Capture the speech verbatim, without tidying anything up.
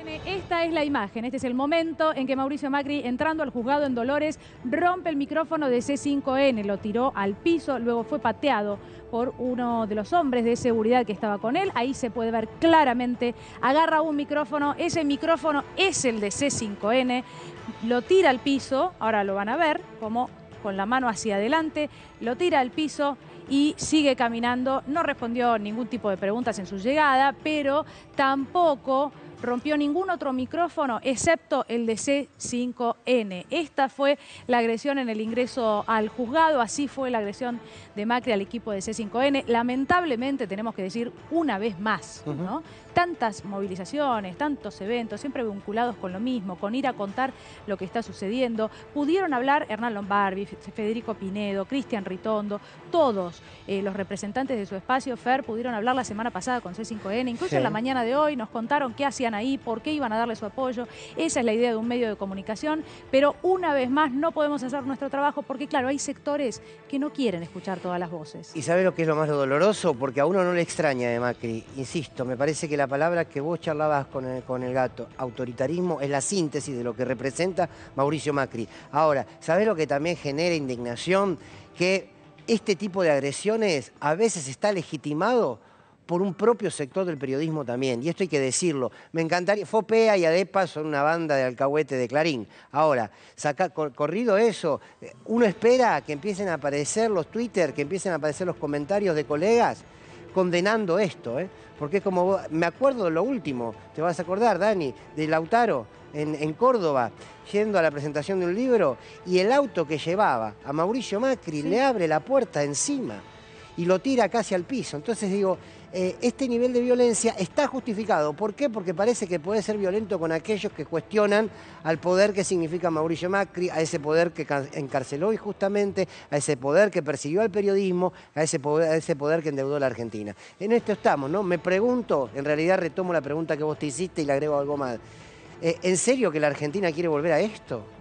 Esta es la imagen, este es el momento en que Mauricio Macri, entrando al juzgado en Dolores, rompe el micrófono de C cinco N, lo tiró al piso, luego fue pateado por uno de los hombres de seguridad que estaba con él. Ahí se puede ver claramente, agarra un micrófono, ese micrófono es el de C cinco N, lo tira al piso, ahora lo van a ver, como con la mano hacia adelante, lo tira al piso y sigue caminando. No respondió ningún tipo de preguntas en su llegada, pero tampoco rompió ningún otro micrófono excepto el de C cinco N. Esta fue la agresión en el ingreso al juzgado, así fue la agresión de Macri al equipo de C cinco N. Lamentablemente, tenemos que decir una vez más, ¿no? Uh-huh. Tantas movilizaciones, tantos eventos, siempre vinculados con lo mismo, con ir a contar lo que está sucediendo. Pudieron hablar Hernán Lombardi, Federico Pinedo, Cristian Ritondo, todos eh, los representantes de su espacio, Fer, pudieron hablar la semana pasada con C cinco N, incluso sí. En la mañana de hoy nos contaron qué hacían ahí, por qué iban a darle su apoyo. Esa es la idea de un medio de comunicación, pero una vez más no podemos hacer nuestro trabajo porque, claro, hay sectores que no quieren escuchar todas las voces. ¿Y sabe lo que es lo más doloroso? Porque a uno no le extraña de Macri. Insisto, me parece que la palabra que vos charlabas con el, con el gato, autoritarismo, es la síntesis de lo que representa Mauricio Macri. Ahora, ¿sabés lo que también genera indignación? Que este tipo de agresiones a veces está legitimado por un propio sector del periodismo también, y esto hay que decirlo. Me encantaría, Fopea y Adepa son una banda de alcahuete de Clarín. Ahora, saca, cor, corrido eso, uno espera que empiecen a aparecer los Twitter, que empiecen a aparecer los comentarios de colegas condenando esto, ¿eh? Porque es como, me acuerdo de lo último, te vas a acordar, Dani, de Lautaro en, en Córdoba, yendo a la presentación de un libro, y el auto que llevaba a Mauricio Macri sí. Le abre la puerta encima y lo tira casi al piso. Entonces digo, eh, este nivel de violencia está justificado. ¿Por qué? Porque parece que puede ser violento con aquellos que cuestionan al poder que significa Mauricio Macri, a ese poder que encarceló injustamente, a ese poder que persiguió al periodismo, a ese poder, a ese poder que endeudó a la Argentina. En esto estamos, ¿no? Me pregunto, en realidad retomo la pregunta que vos te hiciste y le agrego algo más. Eh, ¿En serio que la Argentina quiere volver a esto?